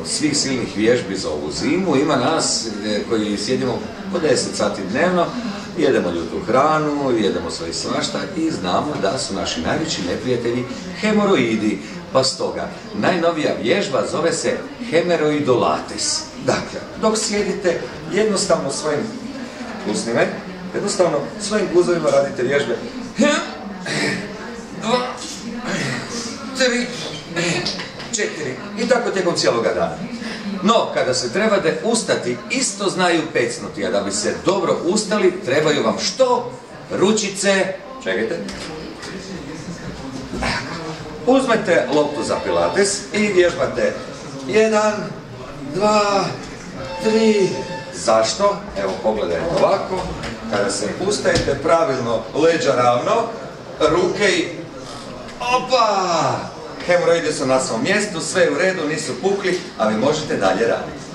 svih silnih vježbi za ovu zimu. Ima nas koji sjedimo po 10 sati dnevno, jedemo ljutu hranu, jedemo sve i svašta i znamo da su naši najveći neprijatelji hemoroidi. Pa stoga, najnovija vježba zove se hemeroidolates. Dakle, dok sjedite, jednostavno svojim, pusni me, jednostavno svojim guzovima radite vježbe. 1, 2, 3, 4 i tako tijekom cijeloga dana. No, kada se trebate ustati, isto znaju pecnuti, a da bi se dobro ustali, trebaju vam što? Ručice. Čekajte. Uzmete loptu za pilates i vježbate 1, 2, 3. Zašto? Evo, pogledajte ovako. Kada se ustajete pravilno, leđa ravno, ruke i... Opa! Hemoroidi su na svom mjestu, sve je u redu, nisu pukli, a vi možete dalje raditi.